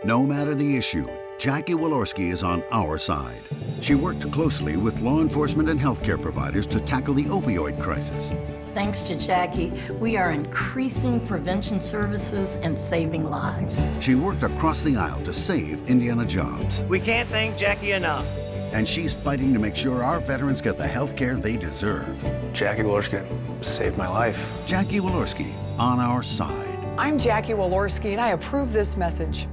No matter the issue, Jackie Walorski is on our side. She worked closely with law enforcement and healthcare providers to tackle the opioid crisis. Thanks to Jackie, we are increasing prevention services and saving lives. She worked across the aisle to save Indiana jobs. We can't thank Jackie enough. And she's fighting to make sure our veterans get the health care they deserve. Jackie Walorski saved my life. Jackie Walorski, on our side. I'm Jackie Walorski, and I approve this message.